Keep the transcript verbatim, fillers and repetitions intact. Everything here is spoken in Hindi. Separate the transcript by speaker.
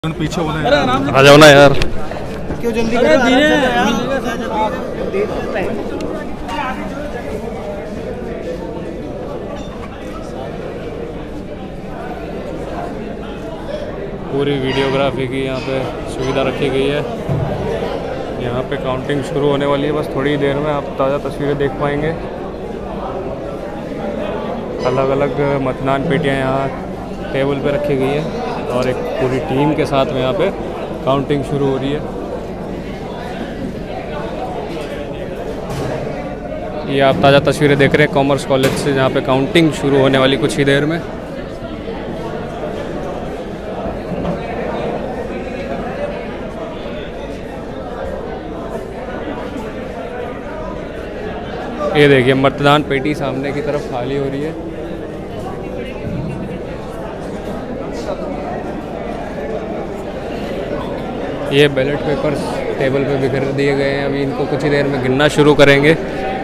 Speaker 1: पीछे होना
Speaker 2: है।
Speaker 1: आ जाओ ना यार,
Speaker 2: क्यों जल्दी कर रहे हैं?
Speaker 1: पूरी वीडियोग्राफी की यहाँ पे सुविधा रखी गई है। यहाँ पे काउंटिंग शुरू होने वाली है, बस थोड़ी देर में आप ताज़ा तस्वीरें देख पाएंगे। अलग अलग मतदान पेटियाँ यहाँ टेबल पे रखी गई है और एक पूरी टीम के साथ में यहाँ पे काउंटिंग शुरू हो रही है। ये आप ताज़ा तस्वीरें देख रहे हैं कॉमर्स कॉलेज से, जहाँ पे काउंटिंग शुरू होने वाली कुछ ही देर में। ये देखिए मतदान पेटी सामने की तरफ खाली हो रही है। ये बैलेट पेपर्स टेबल पे बिखर दिए गए हैं, अभी इनको कुछ ही देर में गिनना शुरू करेंगे।